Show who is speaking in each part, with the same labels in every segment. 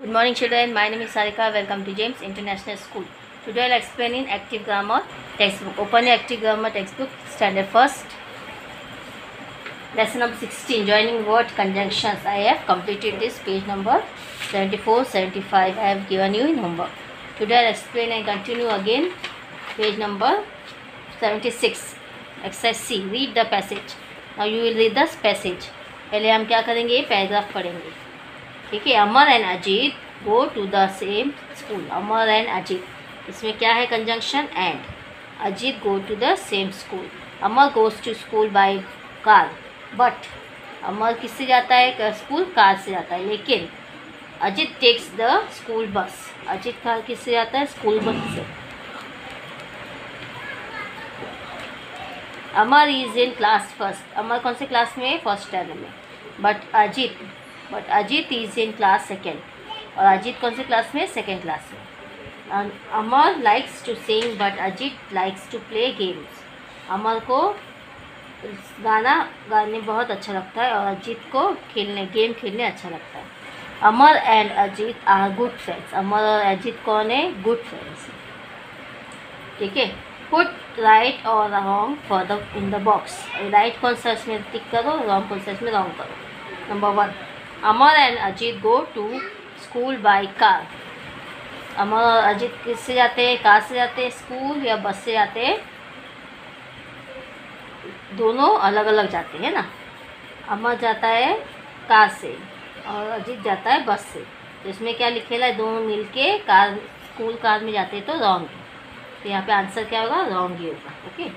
Speaker 1: Good morning children, my name is Sarika. Welcome to James International School. Today I will explain in active grammar textbook. Open your active grammar textbook, standard first. Lesson number 16, joining word conjunctions. I have completed this, page number 74, 75. I have given you in homework. Today I will explain and continue again, page number 76. Exercise C, read the passage. Now you will read this passage. पहले हम क्या करेंगे, paragraph पढ़ेंगे. ठीक है. Amar and Ajit go to the same school. Amar and Ajit, इसमें क्या है, conjunction and. Ajit go to the same school. Amar goes to school by car, but Amar किससे जाता है स्कूल, कार से जाता है. लेकिन Ajit takes the school bus. Ajit car किससे जाता है, स्कूल बस से. Amar is in class first. Amar कौन से क्लास में है, फर्स्ट स्टैंडर्ड में. But Ajit is in class second. और अजीत कौन से क्लास में, सेकेंड क्लास में. Amar likes to sing but Ajit likes to play games. Amar को गाना गाने बहुत अच्छा लगता है और अजीत को गेम खेलने अच्छा लगता है. Amar and Ajit are good friends. Amar और अजीत कौन है, गुड फ्रेंड्स. ठीक है. पुट राइट और wrong for the in the box. Right कौन सा इसमें टिक करो, रॉन्ग कौन सा इसमें रॉन्ग करो. Number 1, Amar and Ajit go to school by car. Amar और अजीत किससे जाते हैं, कार से जाते हैं. स्कूल या बस से जाते हैं, दोनों अलग अलग जाते हैं ना. अमर जाता है कार से और अजीत जाता है बस से. तो इसमें क्या लिखेला है, दोनों मिलके कार स्कूल कार में जाते हैं तो रॉन्ग. तो यहाँ पे आंसर क्या होगा, रॉन्ग ही होगा. Okay.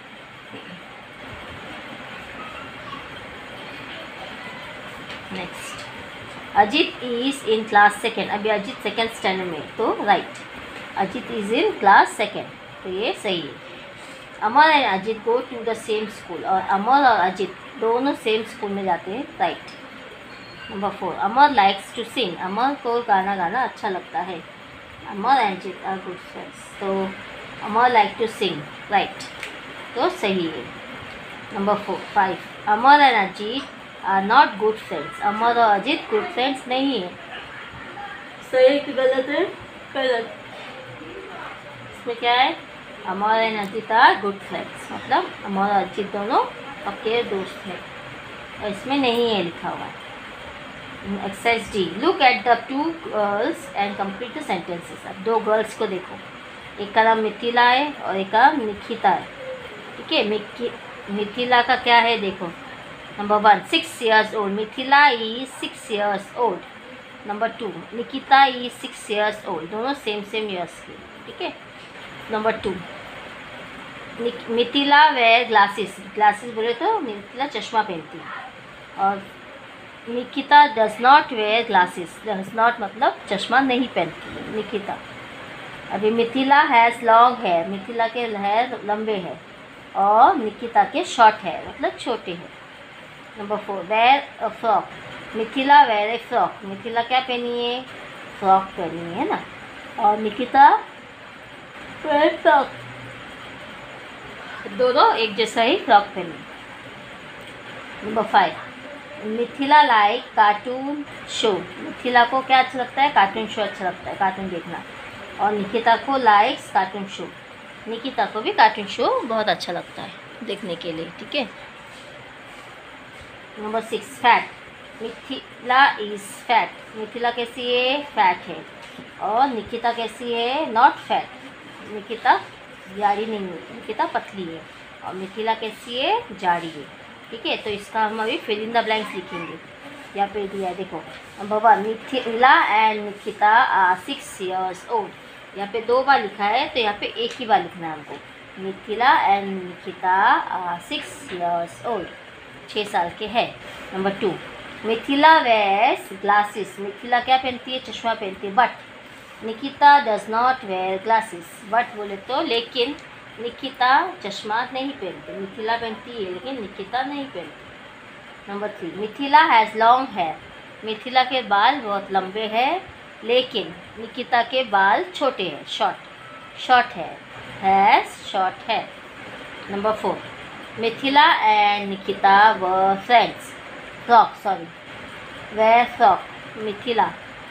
Speaker 1: Next, Ajit is in class second. अभी अजीत सेकेंड स्टैंडर्ड में, तो right. Ajit is in class second, तो ये सही है. Amar and Ajit go to the same school. और अमर और अजीत दोनों सेम स्कूल में जाते हैं, right. Number 4, Amar likes to sing. Amar को गाना गाना अच्छा लगता है. Amar and Ajit are good friends, तो Amar like to sing, right, तो सही है. Number 5, Amar and Ajit are not good friends. Amar और अजीत गुड फ्रेंड्स नहीं है. सही कि गलत है, गलत. इसमें क्या है, Amar and Ajit are good friends, मतलब अमर और अजीत दोनों पक्के दोस्त हैं. और इसमें नहीं है लिखा हुआ है. Exercise D, look at the 2 girls and complete the sentences. अब 2 गर्ल्स को देखो. एक का नाम मिथिला है और एक का निकिता है. ठीक है. मिथिला का क्या है, देखो. Number 1, 6 years old. Mithila is 6 years old. Number 2, Nikita is 6 years old. दोनों सेम ईयर्स की. ठीक है. Number 2, Mithila wear glasses. Glasses बोले तो मिथिला चश्मा पहनती है. और Nikita does not wear glasses. Does not मतलब चश्मा नहीं पहनती है निकिता. अभी Mithila has long hair. Mithila के हेयर लंबे हैं और निकिता के शॉर्ट हेयर मतलब छोटे हैं. Number 4, wear a frock. Mithila wear a frock. Mithila क्या पहनी है, फ्रॉक पहनी है ना. और निकिता वेयर फ्रॉक. दोनों एक जैसा ही फ्रॉक पहनी. Number 5, Mithila like cartoon show. Mithila को क्या अच्छा लगता है, कार्टून शो अच्छा लगता है, कार्टून देखना. और निकिता को लाइक्स कार्टून शो. निकिता को भी कार्टून शो बहुत अच्छा लगता है देखने के लिए. ठीक है. Number 6, fat. Mithila is fat. Mithila कैसी है, फैट है. और निकिता कैसी है, नॉट फैट. निकिता जाड़ी नहीं है, निकिता पतली है. और मिथिला कैसी है, जाड़ी है. ठीक है. तो इसका हम अभी फिल इन द ब्लैंक्स लिखेंगे. यहाँ पे दिया है, देखो. Number 1, Mithila and Nikita are 6 years old. यहाँ पे 2 बार लिखा है तो यहाँ पे एक ही बार लिखना है हमको. Mithila and Nikita are 6 years old. 6 साल के हैं. Number 2, Mithila wears glasses. Mithila क्या पहनती है, चश्मा पहनती है. But Nikita does not wear glasses. But बोले तो लेकिन निकिता चश्मा नहीं पहनती. मिथिला पहनती है लेकिन निकिता नहीं पहनती. Number 3, Mithila has long hair. Mithila के बाल बहुत लंबे हैं लेकिन निकिता के बाल छोटे हैं, शॉर्ट है. हैज़ शॉर्ट है. Number 4, Mithila and Nikita were friends. Frock, sorry, wear frock. Mithila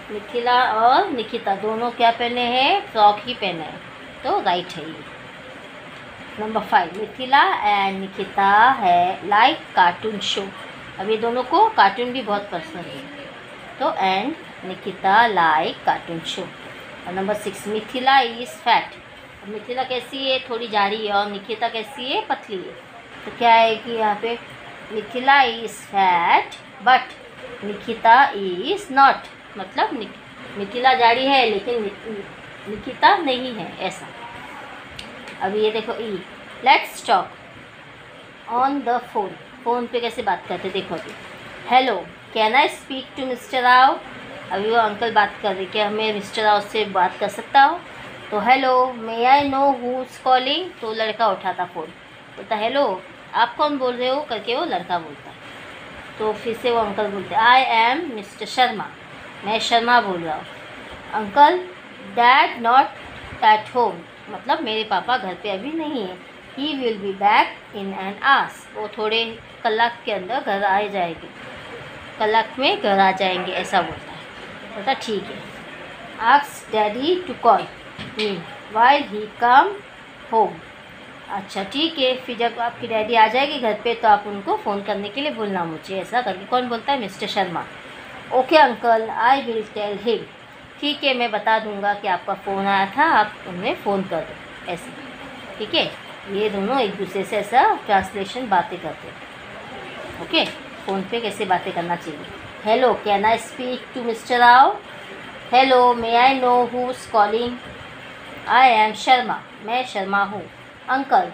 Speaker 1: Mithila और निकिता दोनों क्या पहने हैं, फ्रॉक ही पहने हैं, तो राइट है ये। नंबर 5, मिथिला एंड निकिता है लाइक कार्टून शो। अब ये दोनों को कार्टून भी बहुत पसंद है, तो and Nikita like cartoon show. और number 6, Mithila is fat. Mithila कैसी है, थोड़ी जाड़ी है, और निकिता कैसी है, पतली है। तो क्या है कि यहाँ पे Mithila is fat but Nikita is not, मतलब मिथिला जाड़ी है लेकिन निकिता नहीं है, ऐसा। अब ये देखो ई, let's talk on the phone. Phone पे कैसे बात करते देखो अभी। Hello, can I speak to mister Rao. अभी वो अंकल बात कर रहे, क्या मैं मिस्टर राव से बात कर सकता हूँ। तो hello, may I know who's calling. तो लड़का उठाता फ़ोन, बोलता हेलो आप कौन बोल रहे हो करके वो लड़का बोलता है। तो फिर से वो अंकल बोलते आई एम मिस्टर शर्मा, मैं शर्मा बोल रहा हूँ। Uncle, dad not at home, मतलब मेरे पापा घर पे अभी नहीं है। He will be back in an hours, वो थोड़े कलाक के अंदर घर आ जाएंगे, कलाक में घर आ जाएंगे, ऐसा बोलता है। बोलता ठीक है। Ask daddy to call me while he come home. अच्छा ठीक है, फिर जब आपकी डैडी आ जाएगी घर पे तो आप उनको फ़ोन करने के लिए बोलना मुझे, ऐसा करके कौन बोलता है, mister Sharma. Okay uncle, I will tell him. ठीक है, मैं बता दूंगा कि आपका फ़ोन आया था, आप उन्हें फ़ोन कर दो, ऐसे। ठीक है, ये दोनों एक दूसरे से ऐसा ट्रांसलेशन बातें करते हैं। ओके, फ़ोन पे कैसे बातें करना चाहिए। Hello, can I speak to mister Rao. Hello, may I know who's calling. I am Sharma, मैं शर्मा हूँ। Uncle,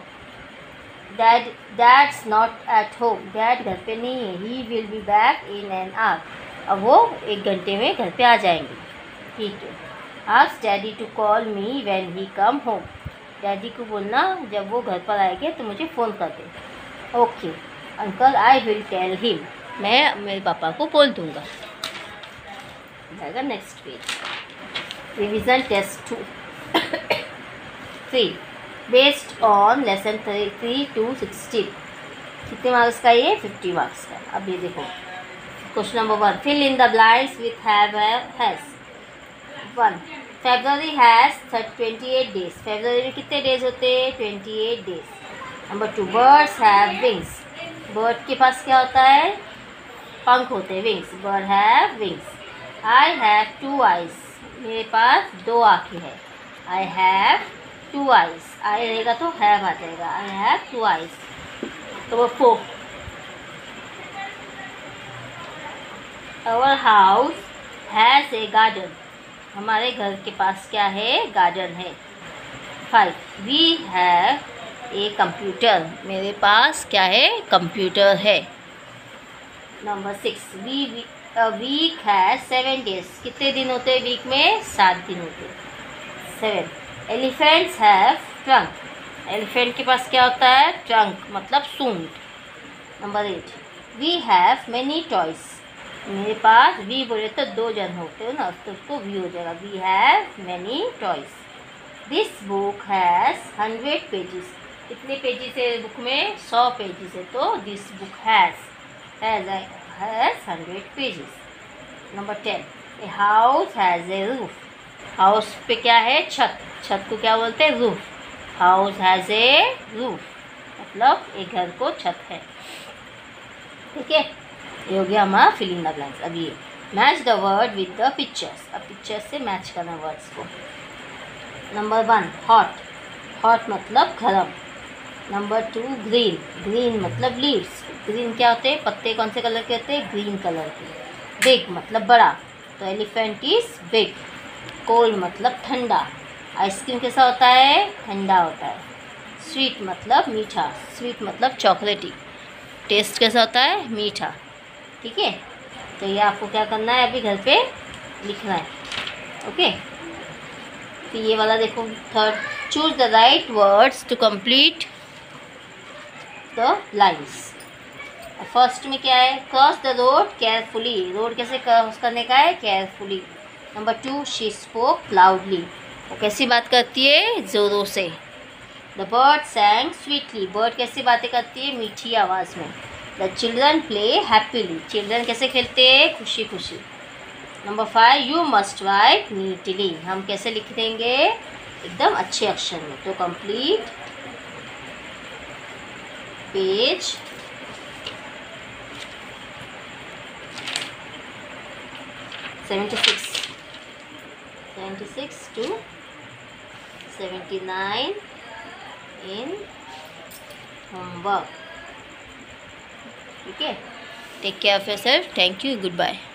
Speaker 1: dad's not at home, dad घर पे नहीं है। He will be back in an hour, अब वो 1 घंटे में घर पे आ जाएंगे। ठीक है। Ask daddy to call me when he come home, daddy को बोलना जब वो घर पर आएंगे तो मुझे फ़ोन कर दे। Okay uncle, I will tell him, मैं मेरे पापा को बोल दूँगा। जाएगा next page. Revision test 2 3 based on lesson 3 to 16। कितने मार्क्स का ये, 50 मार्क्स का। अब ये देखो question number 1, fill in the blanks with has. 1, February has 28 days। फरवरी में कितने डेज होते हैं, 28 days. Number 2, birds have wings। Bird के पास क्या होता है, पंख होते हैं, wings. Bird have wings. I have 2 eyes, मेरे पास 2 आँखें हैं। I have 2 eyes, आई रहेगा तो हैव आ जाएगा। I have 2 eyes। Number 4, our house has a garden। हमारे घर के पास क्या है, गार्डन है। 5, we have a computer। मेरे पास क्या है, कंप्यूटर है। Number 6, week has 7 days. कितने दिन होते हैं वीक में, 7 दिन होते हैं। 7, एलिफेंट्स हैव ट्रंक। एलिफेंट के पास क्या होता है, ट्रंक मतलब सूंड। Number 8, we have many toys. मेरे पास, वी बोले तो 2 जन होते हो ना, तो उसको वी हो जाएगा। We have many toys. This book has 100 pages. कितने पेजेस है बुक में, 100 पेजेस है, तो this book has 100 pages. Number 10, a house has a roof. House पे क्या है, छत। छत को क्या बोलते हैं, roof. House has a roof, मतलब एक घर को छत है। ठीक है, ये हो गया हमारा फिलिंग द ब्लैंक्स। अब ये match the word with the pictures. अब पिक्चर्स से मैच करना वर्ड्स को। Number 1, hot. हॉट मतलब गरम। Number 2, green. ग्रीन मतलब लीव्स। ग्रीन क्या होते हैं, पत्ते कौन से कलर के होते हैं, ग्रीन कलर के। बिग मतलब बड़ा, तो एलिफेंट इज बिग। कोल्ड मतलब ठंडा। आइसक्रीम कैसा होता है, ठंडा होता है। स्वीट मतलब मीठा। स्वीट मतलब चॉकलेटी। टेस्ट कैसा होता है, मीठा। ठीक है, तो ये आपको क्या करना है, अभी घर पे लिखना है। ओके, तो ये वाला देखो 3rd, choose the right words to complete the lines. First में क्या है, cross the road carefully. Road कैसे क्रॉस करने का है, carefully. Number 2, she spoke loudly. वो कैसी बात करती है, ज़ोरों से। The bird sang sweetly. Bird कैसी बातें करती है, मीठी आवाज़ में। The children play happily. Children कैसे खेलते हैं, खुशी खुशी। Number 5, you must write neatly. हम कैसे लिख देंगे? एकदम अच्छे अक्षर में। तो complete page 76 to 79 in homework. Okay, take care of yourself. Thank you. Goodbye.